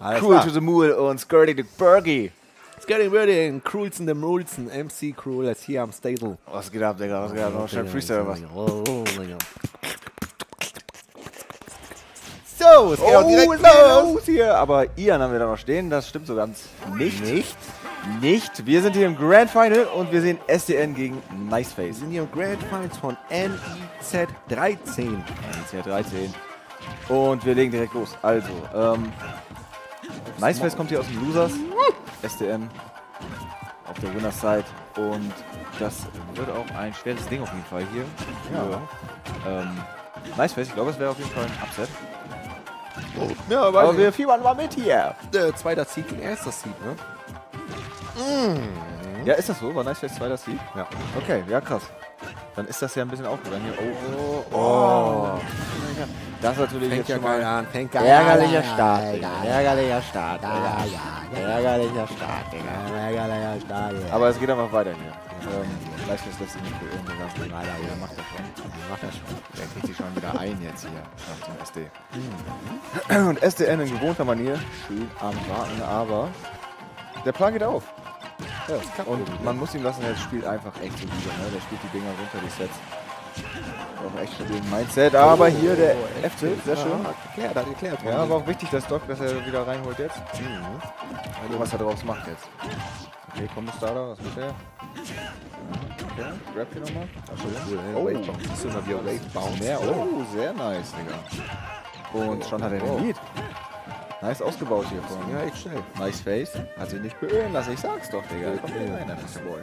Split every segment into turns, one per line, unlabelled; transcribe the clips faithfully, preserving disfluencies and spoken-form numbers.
Alles
Cruel
klar.
to the Mool und Skirty the Burgy.
Scary Birdie, Cruelsten dem Rulzen, M C Cruel ist hier am Stable.
Was geht ab, Digga? Was geht ab? Noch schnell Freestyle was?
So, es geht auch direkt los.
los hier. Aber Ian haben wir da noch stehen, das stimmt so ganz nicht.
Nicht?
Nicht. Wir sind hier im Grand Final und wir sehen S D N gegen
Wir
Niceface.
sind hier im Grand Finals von N I Z dreizehn.
C dreizehn. Und wir legen direkt los. Also, ähm, Niceface kommt hier aus dem Losers. S D N auf der Winners Side. Und das wird auch ein schweres Ding auf jeden Fall hier.
Ja.
Ähm, Niceface, ich glaube, es wäre auf jeden Fall ein Upset.
Ja,
Aber wir fiebern mal mit hier.
äh, zweiter Seed gegen erster Seed, ne?
Ja, ist das so? War Niceface zweiter Sieg?
Ja.
Okay, ja krass. Dann ist das ja ein bisschen aufgegangen hier. Oh, oh, oh. Das ist natürlich
Fängt
jetzt
ja
schon
geil
mal
an, fängt geil
ärgerlicher
an.
Start, Digga. Ärgerlicher Start, Digga. Ärgerlicher Start, Digga.
Ärgerlicher Start.
Aber es geht einfach weiter hier. Ähm, Niceface lässt sich nicht beirren. Den ganzen Reiter hier macht das schon.
Macht das schon.
Der kriegt sich schon wieder ein jetzt hier nach dem S D. Und S D N in gewohnter Manier schön am Warten, aber der Plan geht auf.
Ja, das klappt
Und
irgendwie.
man muss ihm lassen, er spielt einfach echt solide. Ne? Der spielt die Dinger runter, die Sets. Auch echt stabilen Mindset. Aber hier der F-Tilt, sehr schön.
Ja, hat geklärt, hat geklärt.
Ja, war auch wichtig, dass Doc, dass er wieder reinholt jetzt. Also was er daraus macht jetzt. Okay, kommt der Starter, was macht er? Okay, grab hier nochmal.
Cool, ey.
Oh.
Wave Bounce. Siehst du mal, wie er Wave Bounce.
Mehr, oh, sehr nice, Digga. Und schon hat er den Lead. Nice ausgebaut hier vorne.
Ja, echt schnell.
Nice Face. Hat sich nicht beirren lassen, ich sag's doch, Digga. Kommt hier rein, der Boy.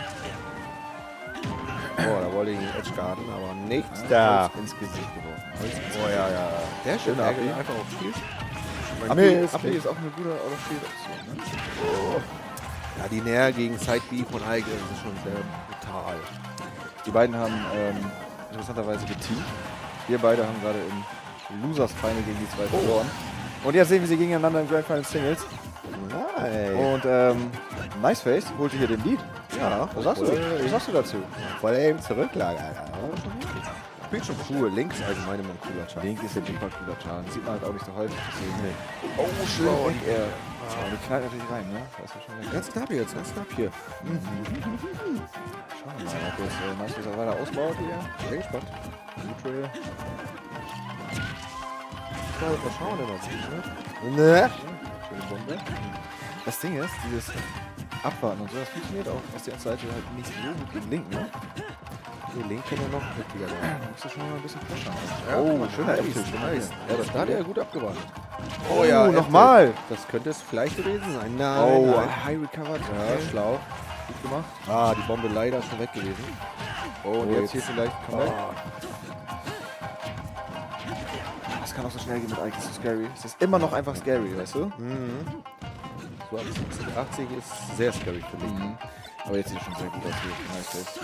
Boah, da wollte ich ihn Edge guarden, aber nichts da.
Ins Gesicht geworfen.
Oh ja, ja. Der schön,
Schöner
der geht
Abi.
einfach auf Spiel.
Abi ist, Abi ist auch eine gute Out-of-Field-Option, ne?
Ja, die Nähe gegen Side-B von Eike ist schon sehr brutal.
Die beiden haben ähm, interessanterweise geteamt. Wir beide haben gerade im Losers-Final gegen die zwei verloren. Und jetzt sehen wir sie gegeneinander im Grand Final Singles.
Nein.
Und ähm, Niceface holte hier den Lead.
Ja,
Was sagst du? Was sagst du dazu?
Voll eben zurücklag, Alter. Spielt schon cool. Links allgemein immer ein cooler Chart.
Link ist ein super cooler Chart. Sieht man halt auch nicht so häufig. Deswegen.
Nee.
Oh, schön. Und er. Oh, die knallt natürlich rein, ne? Da ist er schon weg.
Ganz knapp jetzt, ganz knapp hier.
Schauen wir mal, ob jetzt äh, Niceface auch weiter ausbaut hier.
Bin gespannt.
Neutral.
Mal schauen, der was sieht, ne? Ne?
Schöne Bombe. Das Ding ist, dieses Abwarten und so, das funktioniert auch aus der Seite halt nicht so gut gegen Link, ne?
Die Link kann ja noch heftiger sein.
Da musst du schon mal ein bisschen pushen.
Ja,
Oh, schöner
nice,
F-Tilt.
nice. Ja, das da hat er gut abgewartet.
Oh ja, nochmal.
Das könnte es vielleicht gewesen sein. Nein,
Oh,
nein.
high recovered.
Ja, schlau.
Gut gemacht.
Ah, die Bombe leider schon weg gewesen.
Oh, und
Oh,
jetzt hier
jetzt.
vielleicht Comeback.
Ah.
Das kann auch so schnell gehen mit Ike, das ist so scary. Es ist immer noch einfach scary, weißt du?
Mhm. So ab siebzig, achtzig ist sehr scary für mich.
Mhm. Aber jetzt sieht es schon sehr gut aus hier. Nice Face.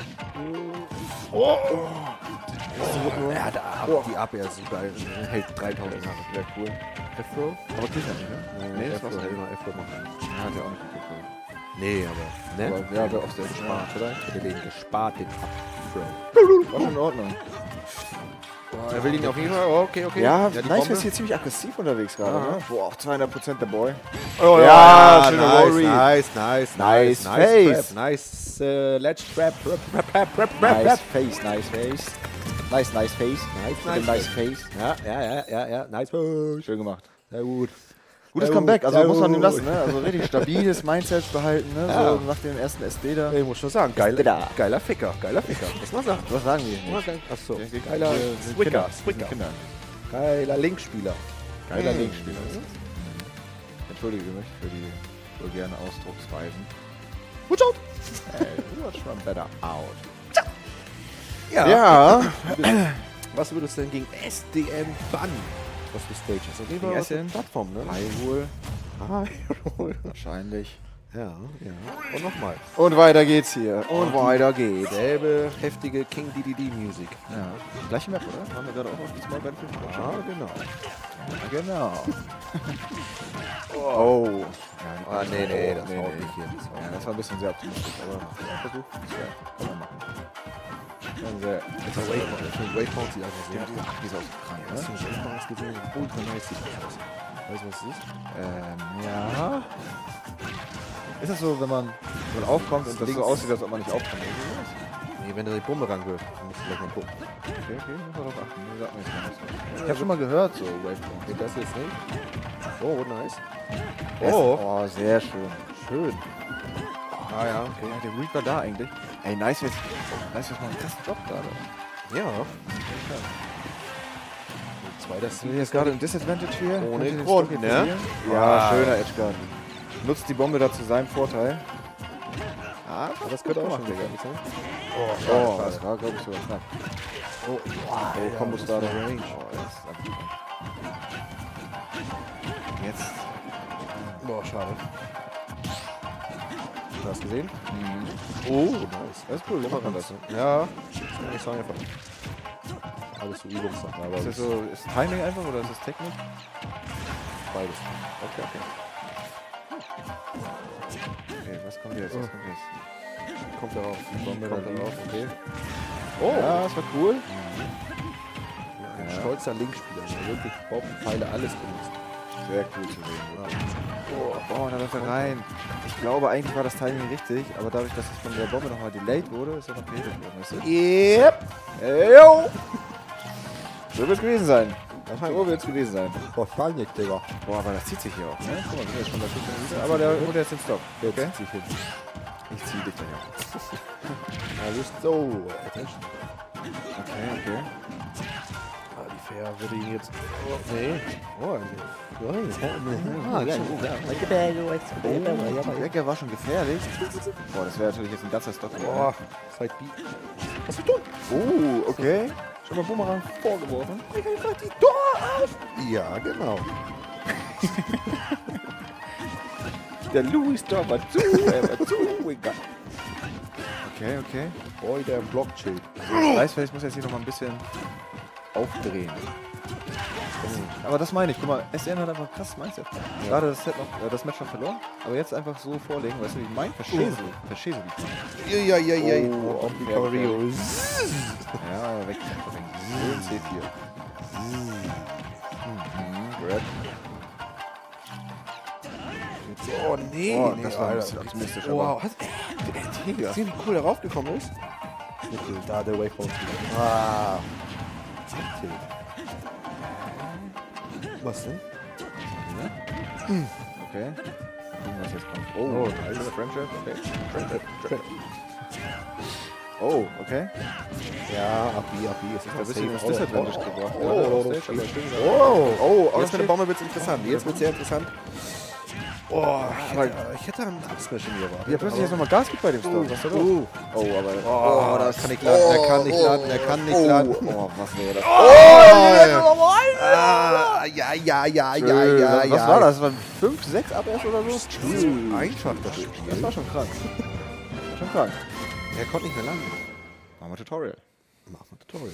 Ja, da, die Abwehr ist super. Hält dreitausend Jahre.
Sehr cool.
F-Row?
Aber kriegt er nicht, ne?
Nee,
das war's
F-Row.
nicht.
Immer F-Row machen.
Ja, hat ja auch nicht geguckt.
Nee, aber. Ne?
Aber ja, wäre auch sehr gespart, oder?
Ich hätte den gespart, den F-Row.
War schon in Ordnung.
Er will ihn auf jeden Fall. Oh, okay, okay.
Ja,
die
Nice
Bombe.
ist hier ziemlich aggressiv unterwegs gerade.
Aha.
Ne? Boah, auch zweihundert Prozent der Boy.
Oh
ja, schöne
nice,
Roll-Read.
nice, nice,
Nice
nice,
face.
Trap, nice, äh, ledge trap, rap, rap, rap, rap, rap,
Nice
rap.
face, nice face. Nice, nice face.
Nice,
Mit
nice
dem nice
face.
face.
Ja, ja, ja, ja, ja, nice face.
Schön gemacht.
Sehr gut.
Gutes
Ja,
Comeback,
gut.
also
Ja,
muss man ihm
gut.
lassen, ne? Also richtig stabiles Mindset behalten, ne?
Ja.
So nach dem ersten S D da.
Ich muss schon sagen,
Ist da.
geiler, geiler Ficker, geiler Ficker. Was man sagt.
Was sagen wir hier?
Achso,
Wir-
geiler
wir sind
Swicker,
Kinder. Wir sind
Swicker.
Kinder.
Geiler Linkspieler.
Geiler
Mhm.
Linkspieler ist das. Entschuldige mich für die vulgären Ausdrucksweisen.
Watch out!
Hey, watch one better out.
Ja.
Ja.
Was würdest du denn gegen S D M bannen? Was für Stages? Auf jeden Fall
Gegen
was für
S D M?
Plattform, ne?
High wohl.
Hyrule.
Wahrscheinlich.
Ja, ja. Und nochmal.
Und weiter geht's hier. Und weiter geht's.
Selbe heftige King D D D Music.
Ja. Gleiche Map, oder? Haben wir gerade auch auf die Small Battlefield
Ah, genau.
Genau. Oh.
Ah, nee, nee, das
nee,
haut
nee.
nicht hin. Das haut
Ja, das war ein bisschen sehr optimistisch, aber ja, Versuch. Das wär, kann man machen. Dann sehr.
nicht. Das Waypoint, Waypoint sieht einfach so
Ja, die, ach, die ist auch so krank,
Hast
ne?
du schon Waypoints gesehen? Ultra nice sieht das aus. Weißt du, was es ist?
Ähm, ja. Ist das so, wenn man, wenn man aufkommt und das so aussieht, als ob man nicht aufkommt?
Nee, wenn da die Bombe rangeht, dann musst du gleich mal gucken.
Okay, okay, muss man drauf achten. Nee, sagt mir jetzt gar nicht so. Ich hab schon mal gehört, so Wavefront.
Okay, das jetzt nicht. Oh, nice.
Oh. Oh, sehr schön.
Schön. Ah ja, okay.
Ja, der Reed war da eigentlich. Ey, nice, jetzt, nice, jetzt mal einen krassen Job gerade.
Ja. Zweiter
Sind wir jetzt gerade im Disadvantage hier?
Ohne
Könnt ihr den
Grund,
Stock
ne?
verlieren? Ja,
Wow.
schöner Edgeguard. Nutzt die Bombe da zu seinem Vorteil.
Ah, das könnte auch schon wieder nicht sein.
Oh, oh das war, glaube ich, sogar knapp.
Oh, wow.
Oh, Combo Starter.
das ist
Oh,
Range.
das ist einfach krank. Jetzt.
Boah, schade. Du hast gesehen?
Mhm.
Oh, nice.
Das ist cool, so macht man das.
Ja, das kann ich sagen einfach. Alles so Übungssachen, aber
Ist das so, ist Timing einfach oder ist das Technik?
beides.
Okay, okay. Okay, was kommt jetzt? Was kommt jetzt?
Kommt darauf. Die Bombe
Kommt
da
darauf,
drauf.
okay.
Oh,
Ja, das war cool.
ein
Ja.
stolzer Linkspieler, der wirklich Bombenpfeile alles benutzt.
Sehr cool zu sehen. Oh, oh, da läuft er rein. Ich glaube, eigentlich war das Timing richtig, aber dadurch, dass es von der Bombe nochmal delayed wurde, ist er noch gehittet worden, weißt du?
Yep.
Yo! So wird es gewesen sein. So wird es gewesen sein.
Wahrscheinlich, Digga.
Boah, aber das zieht sich hier auch, ne? Guck mal, wir sind jetzt schon bei fünfzehn Minuten. Aber der holt jetzt den Stop.
Der
Okay?
zieht sich hin.
Ich zieh dich dann ja.
Alles so. Attention.
Okay, okay.
Ah, die Fair würde ihn jetzt... Oh, nee. Oh, nee. Ah, geil.
Oh, der Wecker war schon gefährlich. Boah, das wäre natürlich jetzt ein ganzer Stop.
Boah, Side B. Was ist das?
Oh, okay. Schon mal Bumerang vorgeworfen.
Ich einfach die Tor auf! Ja, genau.
Der Louis Tor war zu, er war zu. Okay, okay.
Boy, der Blockchill.
Eisfeld muss jetzt hier noch mal ein bisschen aufdrehen. Aber das meine ich, guck mal, S N hat einfach ein krasses Mindset. Gerade das, Set noch, äh, das Match noch verloren, aber jetzt einfach so vorlegen, weißt du, wie ich mein? Verstehe so. Verstehe so wie
Ja, ja, ja, ja.
Oh,
auf die Cavalry.
Ja, weg. Schön C vier. Mhm, Red.
Oh, nee.
Oh,
nee,
das war ein
Alter.
bisschen optimistisch, aber-
Wow, hast du
Digga.
gesehen, wie cool der raufgekommen ist? Da der Waypoint. Ah. Was denn?
Okay. Mal gucken, was jetzt kommt. Oh,
Oh,
nice.
nice.
Friendship. Okay. Friendship. Oh, okay.
Ja, Abi, Abi. Es ist
Ein bisschen ins Disadvantage gebracht.
Oh,
Ja,
oh,
der
oh,
Stage, aber schön gemacht.
oh, oh,
oh,
jetzt mit der
shit.
Bombe wird es interessant. Jetzt wird es sehr interessant. Oh, ich hätte, ich hätte einen Upsmash in mir erwartet.
Ja, plötzlich jetzt nochmal Gas gibt bei dem Stop. Was ist da los?
Uh.
Oh, aber...
Oh, das kann nicht laden, er kann nicht laden, er kann nicht
oh,
laden.
Oh, was wäre das?
Oh, ah, ja, ja, ja, ja,
Schön.
ja,
Was
ja.
war das? Das waren fünf, sechs ab erst oder so?
So einfach das Spiel.
Das war schon krank. Das war schon krank.
Er konnte nicht mehr landen.
Machen wir Tutorial.
Machen wir Tutorial.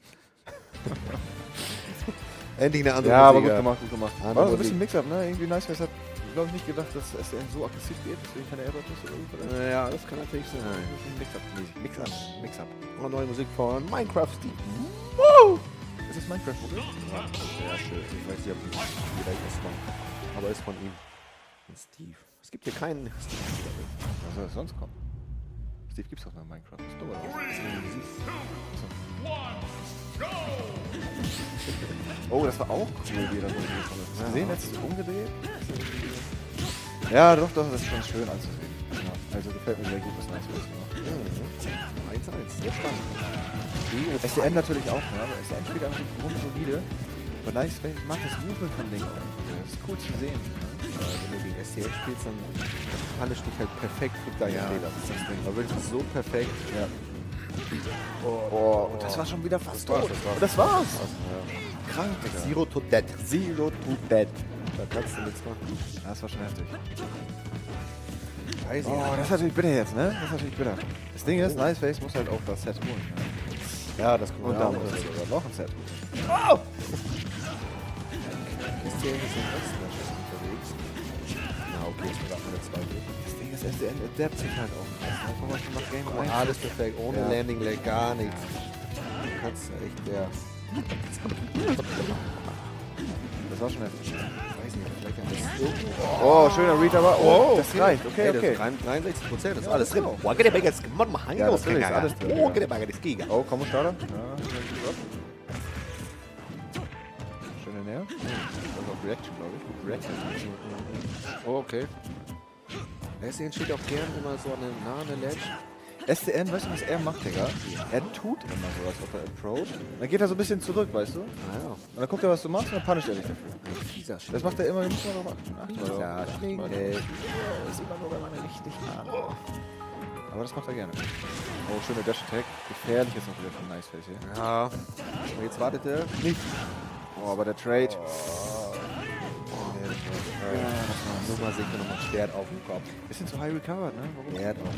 Endlich eine andere
Ja, aber
Musik,
gut gemacht, gut gemacht.
Andere
War so ein
Musik.
bisschen Mix-Up, ne? Irgendwie nice, weil es hat, glaube ich, nicht gedacht, dass S D N so aggressiv geht, deswegen keine Airbuds oder so.
Ja, das kann natürlich sein.
Mix-Up-mäßig. Mix-Up. Mix-Up.
Und neue Musik von Minecraft Steve.
Ist das Minecraft, oder?
Ja, sehr schön. Ich weiß nicht, ob die direkt ist von, aber ist von ihm. Von Steve. Es gibt hier keinen Steve.
Was soll das sonst kommen? Steve gibt's doch noch in Minecraft. Das ist dumm, oder? Oh, das war auch cool, wie er da so ist. Hast du gesehen, jetzt umgedreht? Ja, doch, doch, das ist schon schön anzusehen. Ja, also gefällt mir sehr gut, was Nice ist.
eins eins, sehr spannend.
S D N natürlich auch, ne? Aber S D N spielt einfach grundsolide. Aber Nice, ich mag das Movement von Ding auch. Das ist cool zu sehen. Ne?
Wenn du gegen S D N spielst, dann punish dich halt perfekt für deine
Ja,
Fehler.
das ist das Ding.
Aber wirklich so perfekt.
Ja.
Oh,
Oh, und das war schon wieder fast tot.
das war's.
Und das war's.
Ja.
Krank, Digga.
Zero to dead.
Zero to dead.
Da kannst du nichts machen.
Das war schon heftig.
Weiß ich
Oh, das ist natürlich bitter jetzt, ne? Das ist natürlich bitter. Das Ding ist, Nice Face muss halt auch das Set holen. Ne?
Ja, das kommt
Und
ja
da
auch
muss
noch
er
dazu.
sogar noch ein Set holen.
S D N ist im letzten Matches unterwegs. Na, okay, ist gerade der zweite.
Das Ding ist, S D N adaptet sich halt auch. Einfach mal schon nach Game
Oh,
eins.
alles perfekt, ohne
Ja.
Landing Lag, gar nichts. Du kannst echt, ja.
Das war schon heftig.
Weiß nicht, vielleicht kann das...
Oh, schöner Read, aber oh,
Oh,
das
okay.
reicht. Okay,
Ey, das
okay.
ist dreiundsechzig Prozent, das ist
Ja,
alles
das ist
drin.
auch.
Boah, geht der Bagger, das Mann, Mann,
Ja, natürlich ist alles drin,
Oh,
ja.
geht der Bagger, das Giga.
Oh, komm, Starter. Ja, schöne Nähe. Das ist auch Reaction, glaube ich. Reaction.
Oh, okay. S D N steht auch gern immer so an der nahen Ledge.
S D N, weißt du, was er macht, Digga? Er tut immer so, als ob er approach. Dann geht er so ein bisschen zurück, weißt du? Und
Ah, ja.
dann guckt er, was du machst, und dann punisht er dich dafür.
Dieser
Das macht er immer, wir müssen wir drauf achten. Achten wir
Ja,
drauf.
Schlingel.
Das ist immer nur, wenn man richtig nah. Aber das macht er gerne. Oh, schöne Dash Attack. Gefährlich ist auch wieder von Nice Face hier.
Ja. Und jetzt wartet er.
Nicht. Oh, aber der Trade.
Nummer sicher nochmal Schwert auf dem Kopf.
Bisschen zu high recovered, ne? Warum?
Schwert auf.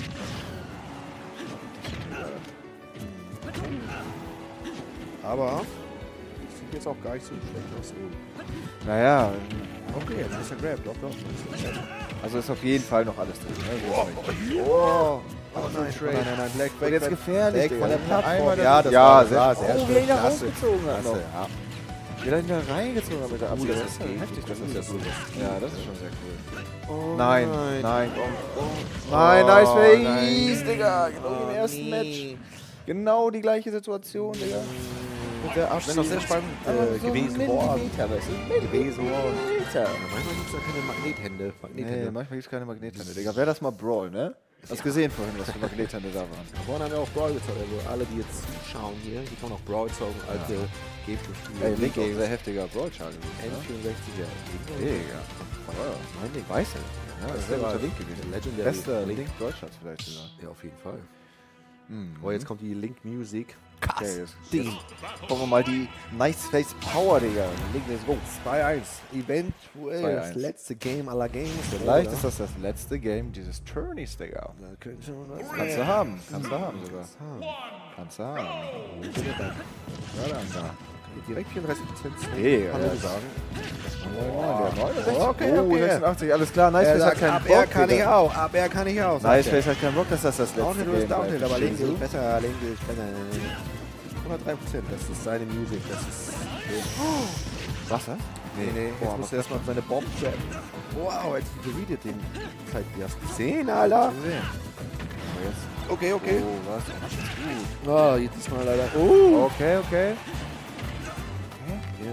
Aber sieht jetzt auch gar nicht so schlecht aus.
Naja,
Okay, jetzt ist er Grab, doch, doch.
also ist auf jeden Fall noch alles drin. Ne?
Oh,
Oh,
oh nein,
Trade.
nein, nein, nein, Black,
Und
Black,
jetzt
Black,
gefährlich,
Black
Digga.
von der Plattform.
Einmal
Ja, das
ja,
war,
sehr,
war
sehr
sehr
oh,
schön.
wie er ihn da
Klasse.
rausgezogen hat.
Klasse,
Noch.
ja.
Wie er ihn da reingezogen hat mit der
Cool,
Abwehr.
dass
Das
es
ist
geht.
heftig, das
Cool,
ist
dass
cool.
es
Ja, das ist schon sehr cool.
Oh,
Nein,
nein.
nein.
Oh, oh.
Nein,
Oh,
nice face,
nein.
Digga. Genau wie im
Oh,
ersten
nee.
Match. Genau die gleiche Situation, Digga. Mit der
Das ist doch sehr spannend
Aber
äh,
so
gewesen
ein
worden.
Millimeter, weißt du?
Gewesen worden.
Millimeter.
Ja, manchmal gibt es ja keine Magnethände.
Nee,
Magnethände.
manchmal gibt es keine Magnethände, Digga. Wäre das mal Brawl, ne? Hast gesehen vorhin, was für Magnethände da waren.
Vorhin haben wir auch Brawl gezogen. Also alle, die jetzt schauen hier, die können auch Brawl zogen. Alte Game-Spiele.
Ey, Link ist ein heftiger Brawl-Char gewesen.
N vierundsechzig, ja.
Digga.
Mein Link.
Weiß er. Ja, das wäre unser Link gewesen.
Legendary
Bester
Link.
Link Brawl-Char vielleicht sogar.
Ja, auf jeden Fall.
Mhm.
Oh, jetzt kommt die Link Music.
Okay, jetzt,
Ding.
jetzt brauchen wir mal die Nice Face Power, Digga. Link ist go.
zwei eins. Eventuell
zwei
das
eins.
letzte Game aller Games.
Vielleicht ist das das letzte Game dieses Tourneys, Digga.
Da könnte schon was
Kannst du haben. Kannst du haben sogar.
haben.
Kannst du haben.
Ja, dann da. Direkt vierunddreißig Prozent.
Digga,
Hallo
ja.
sagen.
Oh,
okay,
oh,
okay.
sechsundachtzig, alles klar. Nice
Er
Face hat
sagt,
keinen
ab
Bock.
er kann ich
Digga.
auch. Ab er kann ich auch. sagt
Nice
er.
Face hat keinen Bock, dass das das letzte
Downhill
Game
ist Downhill,
bleibt.
aber Link
Verstehst
ist
du?
besser. Link ist besser. hundertdrei Prozent. Das ist seine Musik. Das ist.
Wasser?
Nee, nee.
Boah,
Jetzt muss er erstmal seine Bomb trappen. Wow, jetzt geredet den. Zeit, wie hast du gesehen, Alter?
gesehen. Aber jetzt.
Okay, okay.
Oh, was? Gut.
Oh, jetzt diesmal leider. Oh.
Okay, okay.
Ja.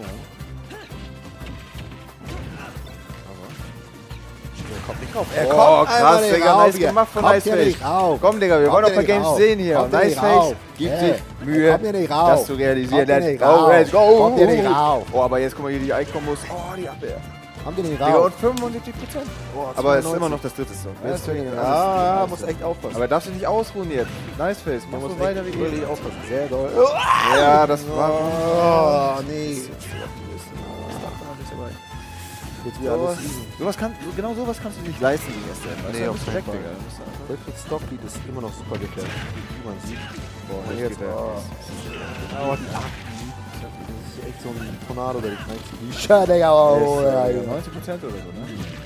Er kommt nicht rauf. Er
Oh,
kommt
krass,
einfach nicht
Digga.
rauf
Nice
hier.
gemacht von
Kommt
Nice
hier
Face.
nicht rauf.
Komm, Digga, wir
Kommt
wollen auch
hier
ein paar
nicht
Games
rauf.
sehen hier.
Kommt hier
Nice
nicht
Face
rauf.
gibt
Hey.
sich Mühe,
Kommt hier nicht rauf.
das zu realisieren.
Kommt hier
Let's
nicht
go,
rauf.
let's go.
Kommt hier nicht rauf.
Oh, aber jetzt guck mal hier die Icon-Kombos. Oh, die Abwehr.
Kommt hier nicht
Digga,
rauf.
und fünfundsiebzig Prozent.
Oh,
Aber es ist
zweiundneunzig.
immer noch das dritte Song.
Ja,
Jetzt fängt
ja,
alles-
ja,
alles
muss
an.
echt aufpassen.
Aber darfst du nicht ausruhen jetzt. Nice Face, mach
Man
so
muss
weiter
echt
wie
wirklich
eben.
aufpassen. Sehr doll.
Ja, das war...
Oh, nee. Jetzt wieder
Sowas,
alles easy.
sowas kann, genau sowas kannst du nicht leisten gegen S D N.
Nee, auf keinen
weg,
Fall.
Digga. Du musst einfach-
Wilfried Stockbeat ist immer noch super gefährlich. Wie man sieht.
Boah,
Und
jetzt
jetzt,
geht er.
oh. Oh, die acht. Das ist echt so ein Tornado, der dich reinzieht. Die Schade, Digga. Oh,
Der
ja,
ist, äh,
ja.
neunzig Prozent oder so, ne?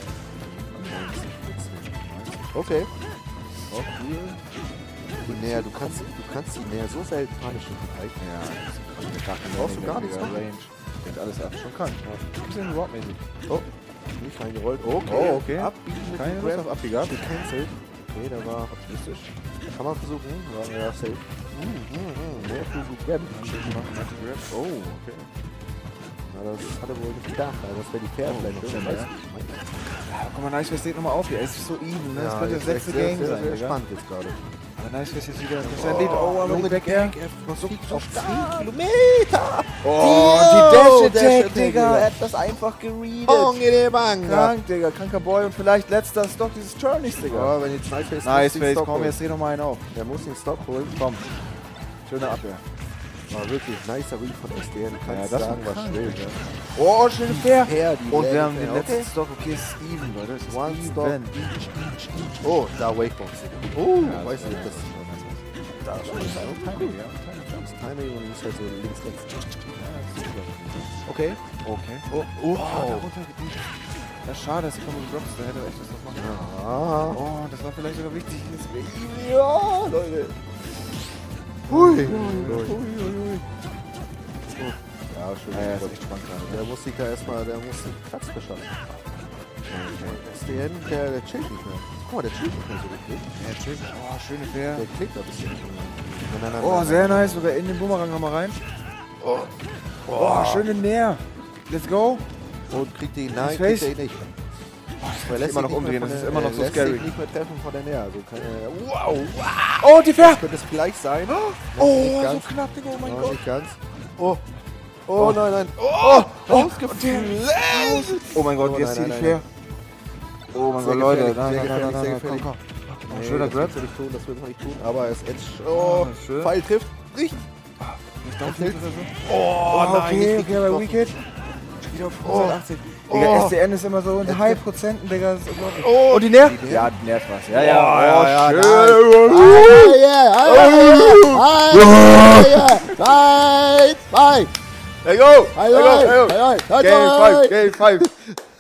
Okay.
Oh, cool.
Die Näher, du kannst, du kannst die Näher so selten punischen.
Ja, das ist gar keine
Brauchst du gar
Menge,
nichts
Digga.
machen?
Range. Geht alles ab. Schon krank. Ein bisschen Rock-mäßig.
Oh, nicht reingerollt. Okay.
Oh, okay.
Abbiegen mit
Keine
dem
Lust
Grab.
auf Abbieg gehabt.
Gecancelt. Okay, der war optimistisch. Kann man versuchen. War ja safe. Mm, mm, mm. Mehr zu Grab.
Oh, okay.
Na, das hat er wohl nicht gedacht. Also das wäre die Pferdblende.
Oh,
Weißt
ja.
du?
Ja, guck mal, Nice Face steht nochmal auf hier. Es ist so even, ne? Das
Ja,
könnte
jetzt
das letzte
sehr,
Game
sehr,
sein,
sehr
Digga.
spannend jetzt gerade.
Aber Nice Face jetzt wieder. Das ist ein Lied. Oh, aber die Back Air.
Was fliegt auf zehn Kilometer?
Oh,
die
die
Dash
Dash
Attack,
Attack,
Digga.
Digga. Er hat das einfach gereadet.
Bong in den Bang.
Krank, Digga. Kranker Boy. Und vielleicht letzter Stock dieses Tourneys, Digga.
Ja, wenn jetzt Nice Face
Nice
muss den
Face,
Stop
komm,
holen.
jetzt dreh noch mal einen auf.
Der muss den Stop holen.
Komm. Schöne Abwehr.
War wirklich nicer Read von S D N. Du kannst
das
sagen,
war
was
krank,
will.
Digga. Oh, schöne Fair.
Fair, die
Und wir
Lady
haben den
Fair,
letzten
okay.
Stock. Okay, ist even, Leute. Es ist
One
even.
Stop, each, each, each. Oh, da Wakebox. Oh,
Ja,
weiß
das
nicht, das da ist schon das
Timing, ja.
das Timing und du musst halt so links, rechts.
Ja,
Okay.
okay.
Oh,
Oh, darunter gedient. Ja, schade, dass die Combo Drops, da hätte er echt was noch machen können.
Ah.
Oh, das war vielleicht sogar wichtig. Jetzt wäre even.
Ja, Leute. Hui. Hui, hui, hui. Ja, Ja, schön.
Ja, ja, ist echt spannend gerade.
Der muss sich da erstmal, der muss sich Platz verschaffen. Okay. S D N, der, der chillt nicht mehr. Guck mal, der chillt nicht mehr so richtig.
Ja, chillt. Oh, schöne Fair.
Der klickt ein bisschen. Nein, nein, nein,
Oh,
nein,
sehr
nein.
nice. Sogar in den Bumerang nochmal rein. Oh, oh schöne Näher. Let's go.
Und kriegt die, nein,
Ins
kriegt
Face.
er ihn nicht.
Oh,
Er lässt
immer noch
sich nicht
umdrehen,
mehr
das
von
ist immer noch
der-
so
lässt
scary.
sich nicht mehr treffen von der Nähe. Also kann, äh, wow, wow.
Oh, die Fair.
Das könnte es vielleicht sein.
Oh,
nicht
so
ganz.
knapp, Digga. Oh mein
Noch
Gott.
nicht ganz. Oh. Oh, nein, nein. Oh, ausgeflogen.
Oh mein Gott,
Oh,
jetzt
nein,
hier die
nein,
Fair. Oh mein
Sehr
Gott, Leute.
gefährlich,
Nein,
sehr
nein, nein,
gefährlich,
nein,
sehr
nein,
gefährlich.
komm, komm.
Nee,
Schöner
das
Grab.
willst du nicht tun, das will man nicht tun. Aber es ist Edge. Oh,
Ah, schön.
Pfeil trifft. Richtig.
Nicht downflips oder so?
Oh,
Oh,
nein,
okay,
nicht
okay,
richtig
bei
getroffen.
Wicked. Wieder auf
Oh.
achtzig. Digga,
Oh.
S D N ist immer so in High Prozenten, Digga. Das ist unglaublich.
Oh,
Und die Nähr?
die Nähr?
Ja, die nährt was. Ja,
Oh,
ja.
ja, ja,
schön.
Fight, fight,
Hey, go!
fight,
Hey, go! Hey, go!
fight, fight,
Game five, Game five.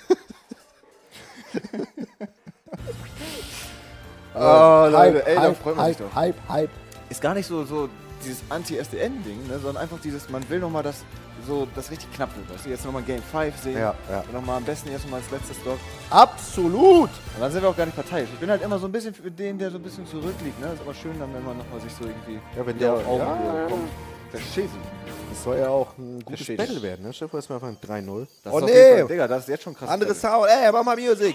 Oh, Leute, ey, da freut man sich doch.
Hype, Hype.
Ist gar nicht so, so dieses Anti-S D N-Ding, ne, sondern einfach dieses, man will nochmal, dass so, das richtig knapp wird. Weißt du, jetzt nochmal Game fünf sehen.
Ja, ja.
Und nochmal am besten jetzt nochmal als letztes Stock.
Absolut.
Und dann sind wir auch gar nicht verteilt. Ich bin halt immer so ein bisschen für den, der so ein bisschen zurückliegt. Ne? Ist aber schön, dann, wenn man nochmal sich so irgendwie
Ja, wenn
wieder
der-
auf Augenhöhe
ja.
kommt. Verstehst du?
Das soll ja auch ein gutes
Versteht.
Battle werden, ne? Stell dir vor, es wäre einfach ein drei null.
Das
Oh
ist auf jeden Fall,
nee,
Digga, das ist jetzt schon krass.
andere Sound. Ey, mach mal Musik.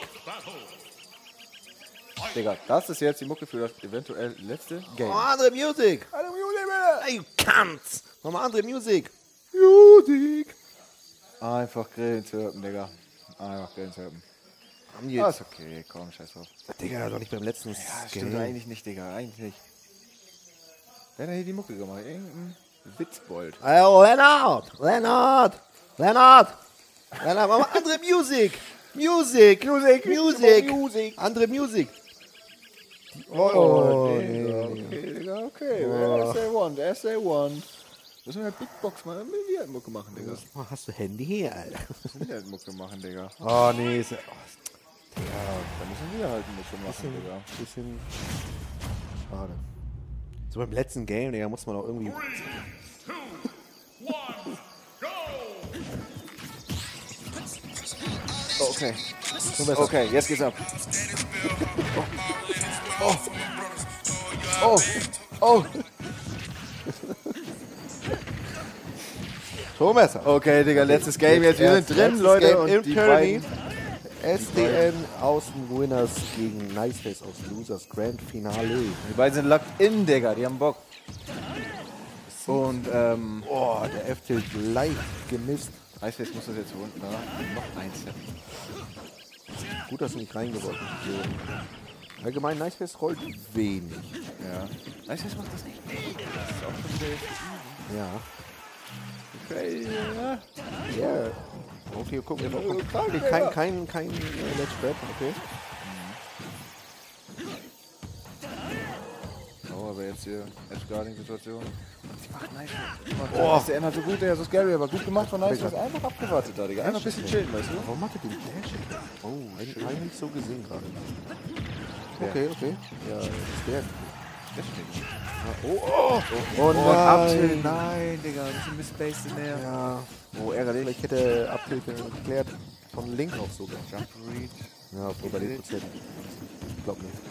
Digga, das ist jetzt die Mucke für das eventuell letzte Game.
Oh, andere Musik. Andere Musik, bitte. Ey, du kannst. Mach mal andere Musik. Musik.
Einfach grillen, zirpen, Digga. Einfach grillen, zirpen.
Haben
Ah,
die jetzt.
ist okay, komm, scheiß drauf.
Digga, doch nicht beim letzten
Ja, stimmt eigentlich nicht, Digga, eigentlich nicht. Wer hat denn hier die Mucke gemacht? Irgendein Witzbold.
Oh, Lennart. Lennart. Lennart. Lennart, mach mal andere Musik. Musik. Musik. Musik.
Musik.
Andere Musik.
Oh,
nee,
nee,
nee,
okay, Digga, okay.
Oh.
S A eins, S A eins. Müssen wir halt Beatbox machen, müssen wir halt Mucke machen, Digga.
Oh, hast du Handy hier, Alter?
Müssen wir halt Mucke machen, Digga.
Oh, nee. Ist, oh,
Da müssen wir halt Mucke machen,
bisschen,
Digga.
bisschen schade. So beim letzten Game, Digga, muss man auch irgendwie...
Oh, okay.
So besser.
Okay, jetzt geht's ab. Oh. Oh. Oh.
Schon besser.
Okay, Digga, letztes Game jetzt. Wir sind
Erst
drin,
letztes
Leute.
Game
Und
im
die
Tyranny.
beiden...
S D N Außenwinners gegen Niceface aus Losers Grand Finale.
Die beiden sind locked in, Digga. Die haben Bock. Und, ähm...
Oh, der F-Tilt leicht gemisst.
Niceface muss das jetzt holen. Da noch eins.
Gut, dass du nicht reingeworfen hast. Allgemein, Niceface rollt wenig.
Ja. Niceface macht das echt nicht. Das ist auch schon wieder...
Ja.
Okay, ja.
Ja. Okay, guck mal. Okay, kein, kein, kein äh, Let's Spread, okay.
Oh, aber jetzt hier Edge-Guarding-Situation. Die macht nice. Oh, S D N hat so gut, der so scary, aber gut gemacht von Niceface. Einfach abgewartet da, Digga. Einfach ein bisschen chillen, weißt du?
Warum hat er den Dash? Oh, eigentlich hab ich nicht so gesehen gerade. Okay, okay. Ja, das ist der. Oh, oh, oh,
Und
nein.
Abtilt, nein, Digga. Ein bisschen misspaced in der.
Ja,
Oh, ärgerlich.
vielleicht hätte Abtilt geklärt. Von Link auch sogar.
Jump Reach.
Ja, obwohl bei den Prozent. Ich glaub nicht.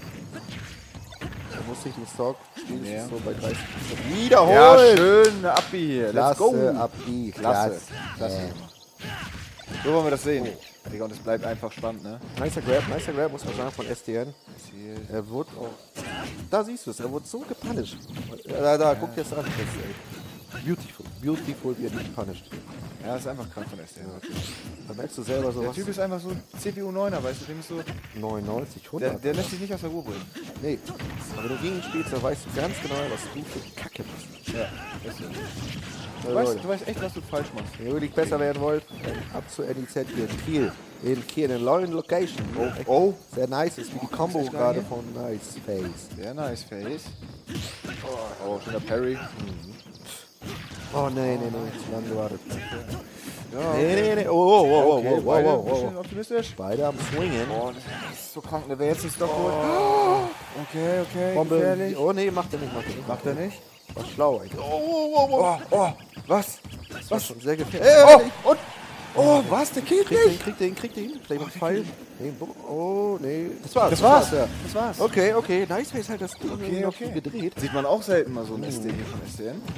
Da muss ich den Stock spielen,
Ja.
ist so bei dreißig Prozent. Wiederholt!
Ja, schön, eine Abbi hier. Let's
Klasse,
go.
Abbi,
Klasse.
klasse.
Klasse.
Äh,
So wollen wir das sehen. Digga, und es bleibt einfach spannend, ne?
nicer Grab, nicer Grab, muss man sagen, von S D N. Er wurde auch... Da siehst du es, er wurde so gepunished. Ja, da, da, guck dir das an. Das ist, ey, beautiful, beautiful, wie er dich punished.
Ja, ist einfach krank von S D N.
Da merkst du selber so
Der
was.
Typ ist einfach so C P U neuner, weißt du? Dem ist so,
neunundneunzig,
der,
hundert.
der lässt sich nicht aus der Ruhe bringen.
Nee, aber wenn du gegen ihn spielst, dann weißt du ganz genau, was du für Kacke machst.
Ja, das ist
Ja,
du, weißt,
Leute,
du weißt echt, was du falsch machst.
wenn ihr wirklich besser werden wollt, dann ab zu N I Z hier in Kiel. In Kiel, in einer neuen Location. Oh,
Oh,
sehr nice ist, wie die Combo
echt geil
gerade
hier.
von Niceface.
sehr nice, Face. Oh, schöner Parry.
Oh, nee, nee, nee, zu lange gewartet.
Ja,
Nee, nee, nee, oh, oh, oh, oh,
okay,
oh, oh,
beide
oh,
ein bisschen
oh.
optimistisch.
Beide am Swingen.
Oh, das ist so krank, ne? Wer jetzt den Stock holt. Okay, okay,
Bombe.
gefährlich.
Oh, nee, macht er nicht, macht er nicht.
Macht er nicht?
War schlau, eigentlich.
Oh, oh, oh, oh, oh, was?
Das war
Was?
schon sehr gefährlich. Äh,
Oh, und... Oh, was? Der killt
kriegt den,
mich!
kriegt den, kriegt den. Vielleicht noch Pfeil. Nee, bumm. Oh, nee. Das war's.
Das war's.
ja.
Das war's.
Okay, okay. Nice Face halt das Ding
Okay,
noch
okay.
gedreht.
Sieht man auch selten mal so ein S D hier von S D N.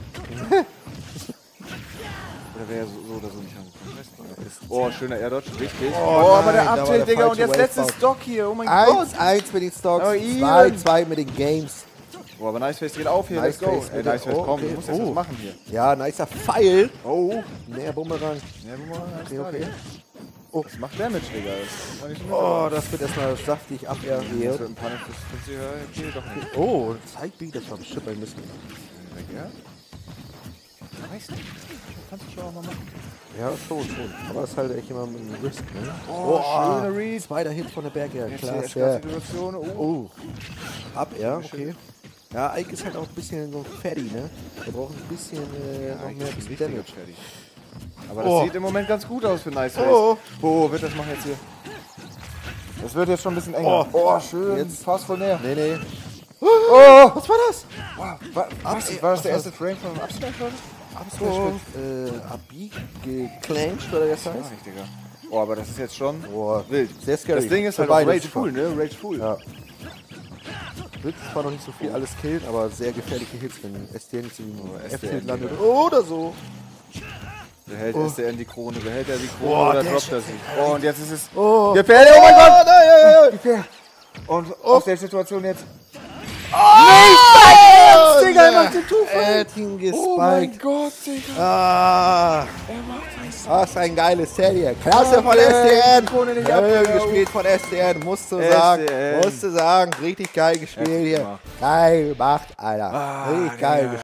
Oder wäre er so, so oder so nicht rangekommen? Weiß nicht. Oh, schöner Air Dodge, richtig.
Oh,
Oh, aber
nein,
der
da war
Uptilt,
der
Digga. Und
falsche
jetzt letztes
Wavebound.
Stock hier. Oh mein Gott.
eins eins mit den Stocks,
Oh,
zwei
Ian.
zwei mit den Games.
Oh, aber Nice Face dreht auf hier.
Nice
Let's go.
Face,
Ey,
bitte.
Nice Face,
Oh,
komm.
okay.
Du musst jetzt
Oh.
was machen hier.
Ja, nicer Pfeil.
Oh.
Näher Bumerang.
Ja, guck mal, alles
Okay,
klar,
okay.
Digga. Oh, das macht Damage, Digga. Das war nicht so
Oh, das wird erstmal saftig
Das
abwehren.
wird ein Panik fürs fünfzig, okay, doch nicht.
Oh, Sidebeat, das war bestimmt ein Mist.
Weg, ja? Weiß nicht. Kannst du schon auch mal machen.
Ja, schon, schon. Aber das ist halt echt immer mit einem Risk, ne?
Oh, schöne Read.
Zweiter Hit von der Berg, ja,
Jetzt
klar.
die
Ja.
Situation. Oh.
Oh. Ab, ja, okay. Ja, Ike ist halt auch ein bisschen so fatty, ne? Der braucht ein bisschen, äh, noch mehr bisschen Damage.
Fertig. Aber das
Oh.
sieht im Moment ganz gut aus für Nice Face.
Oh.
Oh, wird das machen jetzt hier. Das wird jetzt schon ein bisschen enger.
Oh.
Oh, schön.
Jetzt.
Fast voll näher.
Nee, nee.
Oh.
Was war das?
Wow. War, was,
ey,
war das
was
der
war
erste Frame von dem Upsmash?
Absolut.
Oh.
Äh, Abi geclanched, oder das heißt?
Ja, nicht, Digga. Oh, aber das ist jetzt schon
Boah,
wild.
sehr scary.
Das Ding ist
Für
halt auch
beide
Rage
super.
Full, ne? Rage Full.
Ja. Wird zwar noch nicht so viel alles killen, aber sehr gefährliche Hits, wenn S D N nicht in
Oh,
den
S D N,
F-Tilt landet.
Digga.
Oder so.
Behält
Oh.
S D N die Krone, behält er die Krone
Boah,
oder
der
droppt er sie? Oh, und jetzt ist es...
Oh.
Gefährlich, oh mein Gott!
nein, nein, nein.
Gefährlich. Und
Oh.
aus der Situation jetzt...
Oh,
Digga, er macht den Two-Fight.
Er hat ihn gespiked.
Oh mein Gott, Digga.
Ah, was ein geiles Set hier. Klasse von
Okay,
S D N.
Krone nicht
Schön
ab.
gespielt von S D N, musst du
S D N.
sagen. Musst du sagen. Richtig geil gespielt
Herzlich
hier.
gemacht.
Geil gemacht, Alter.
Ah,
Richtig geil
Digga.
gespielt.